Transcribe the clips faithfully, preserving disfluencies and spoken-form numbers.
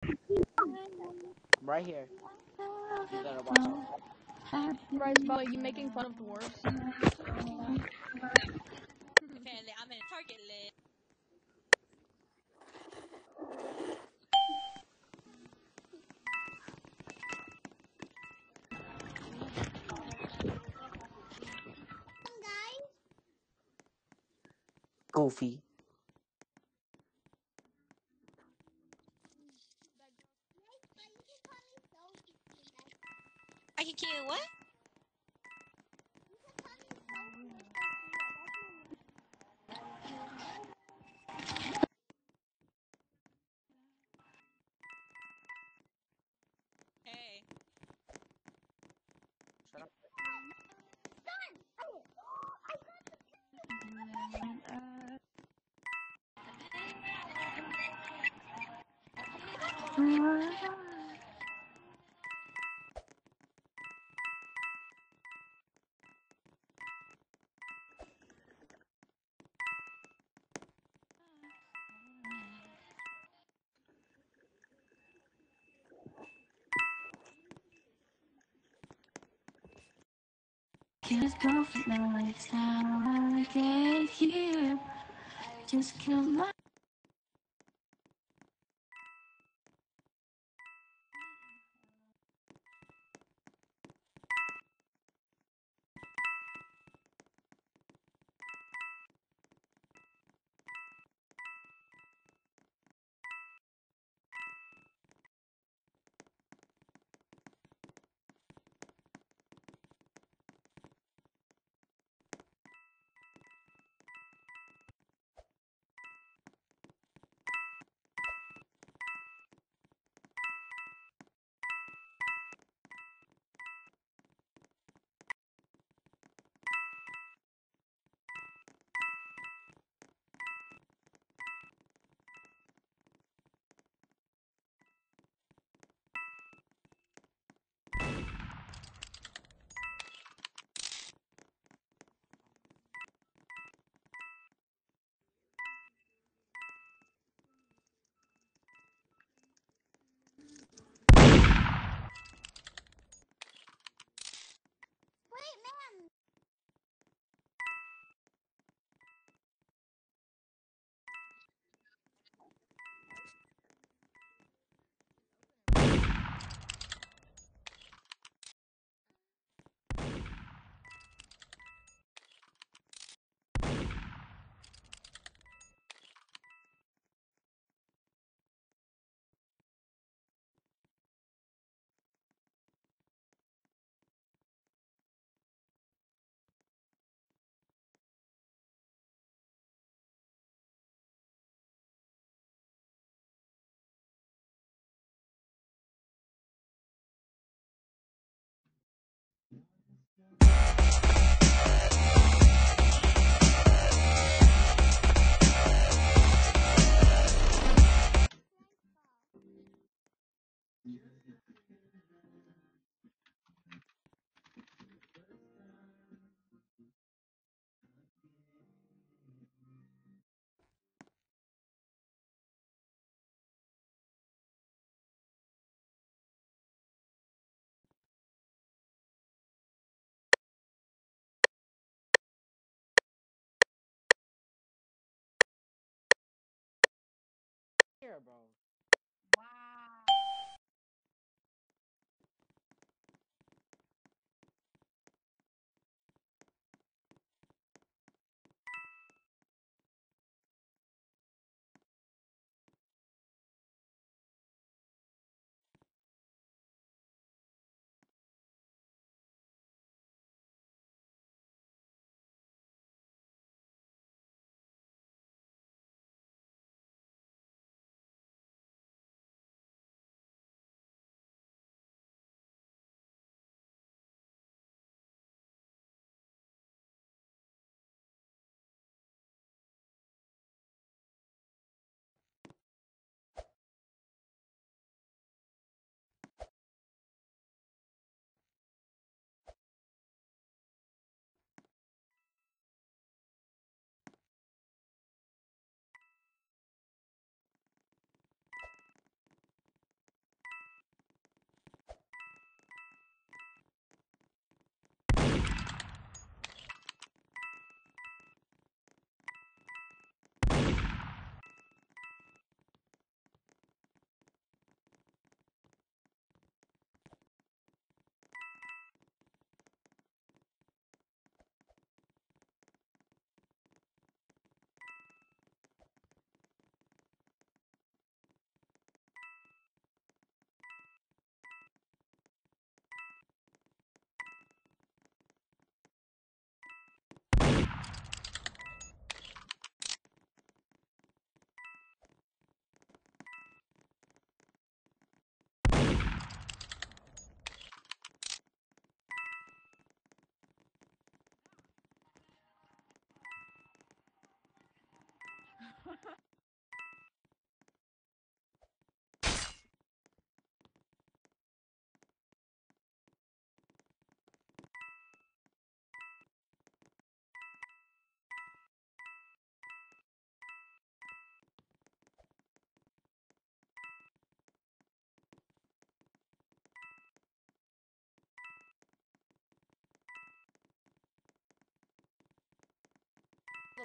I'm right here. You better watch out. Bryce, by the way, you making fun of dwarves? Apparently, I'm in a target list. Goofy. I can kill what? Hey. Shut up. Just go for the next time I get here. Just kill my. Here, bro.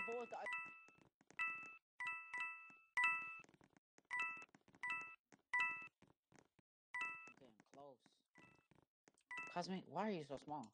boy with the ice. I'm getting close. Cosmic, why are you so small?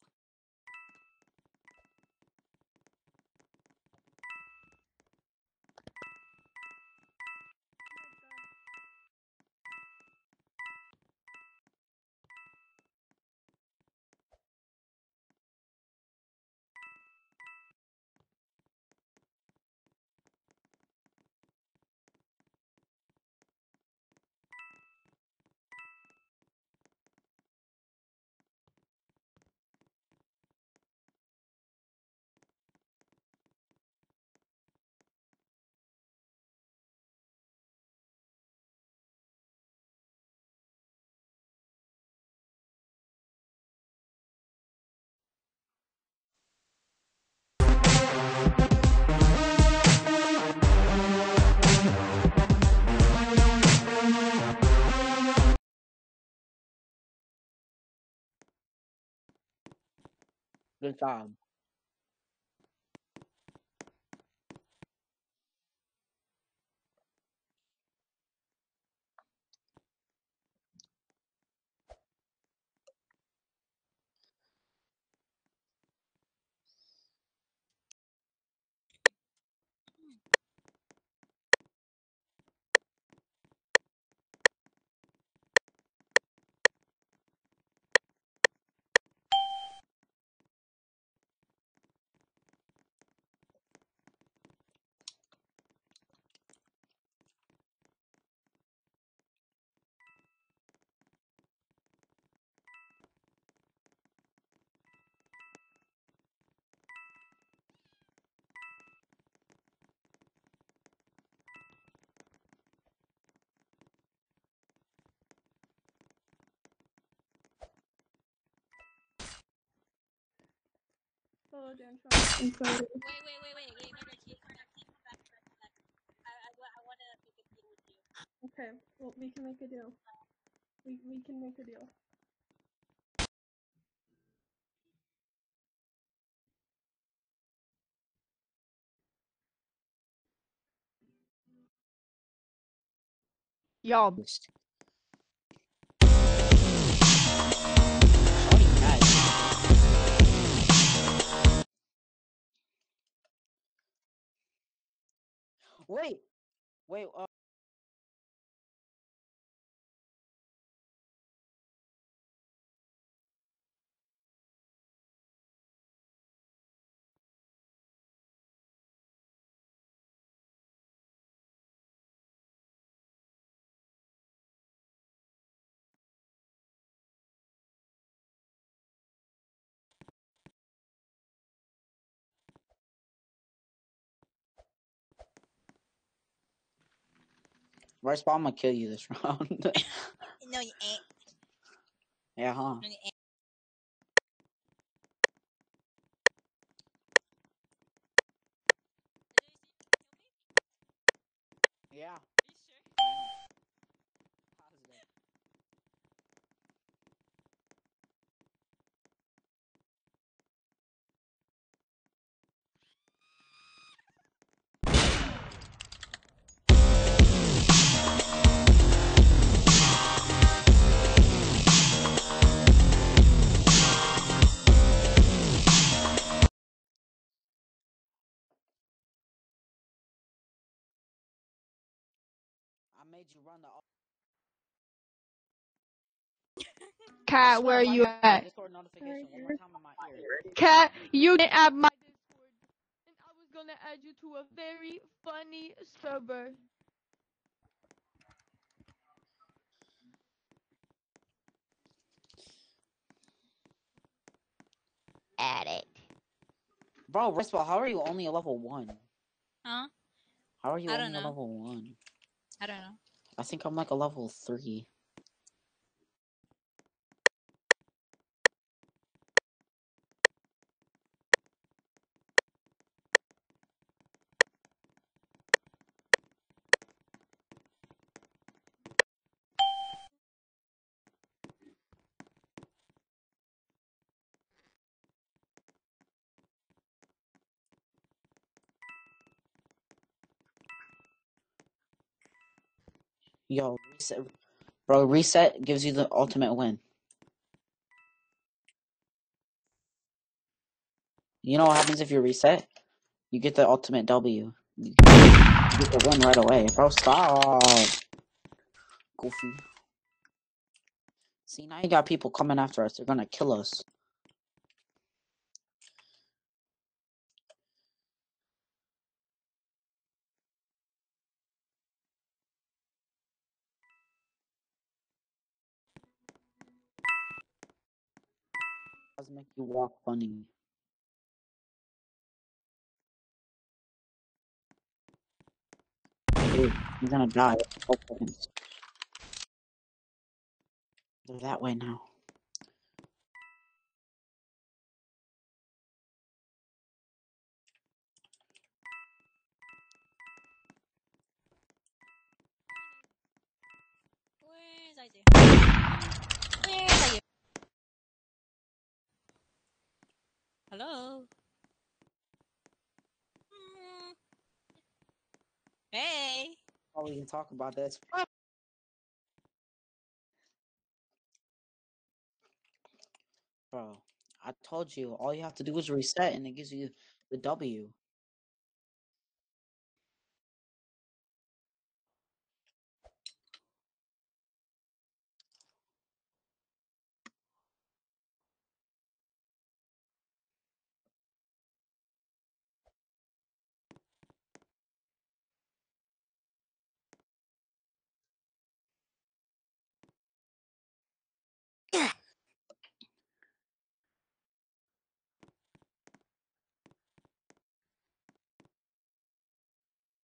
Good job. Hello, Dan. I'm sorry. Wait, wait, wait, wait, wait. Come back, Keith. Come back, Keith. Come back, come back, come back. I, I, wa- I want to make a deal with you. Okay, well, we can make a deal. We, we can make a deal. Y'all. Wait, wait. Uh, First of all, I'm gonna kill you this round. No, you ain't. Yeah, huh? No, you ain't. Did you see me kill me? Yeah. Are you sure? Positive. I made you run the. Cat, where are you at? Discord notification one more time in my ear. Cat, you can add my Discord. And I was gonna add you to a very funny server. Add it. Bro, first of all, how are you only a level one? Huh? How are you I don't only a know. level one? I don't know. I think I'm like a level three. Yo, reset, bro. Reset gives you the ultimate win. You know what happens if you reset? You get the ultimate W. You get the win right away, bro. Stop, goofy. See, now you got people coming after us. They're gonna kill us. Does make you walk funny. Dude, you're gonna die. twelve seconds. They're that way now. Where's Isaiah? Where's Isaiah? Hello? Mm. Hey! Oh, we can talk about this. Bro, I told you, all you have to do is reset and it gives you the W.